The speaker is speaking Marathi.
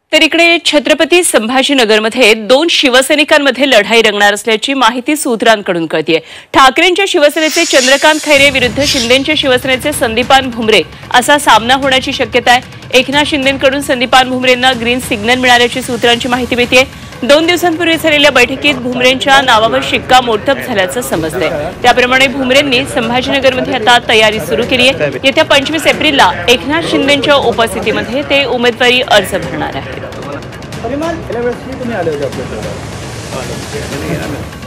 तर इकडे छत्रपती संभाजीनगरमध्ये दोन शिवसैनिकांमध्ये लढाई रंगणार असल्याची माहिती सूत्रांकडून कळतेय। ठाकरेंच्या शिवसेनेचे चंद्रकांत खैरे विरुद्ध शिंदेंच्या शिवसेनेचे संदीपान भुमरे असा सामना होण्याची शक्यता आहे। एकनाथ शिंदेंकडून संदीपान भुमरेंना ग्रीन सिग्नल मिळाल्याची सूत्रांची माहिती मिळतेय। 2 दिवसांपूर्वी झालेल्या बैठकीत भुमरेंच्या नावावर शिक्कामोर्तब झाल्याचं समजतंय। त्याप्रमाणे भुमरेंनी संभाजीनगरमध्ये आता तयारी सुरू केली आहे। येत्या 25 एप्रिलला एकनाथ शिंदेंच्या उपस्थितीमध्ये ते उमेदवारी अर्ज भरणार आहेत।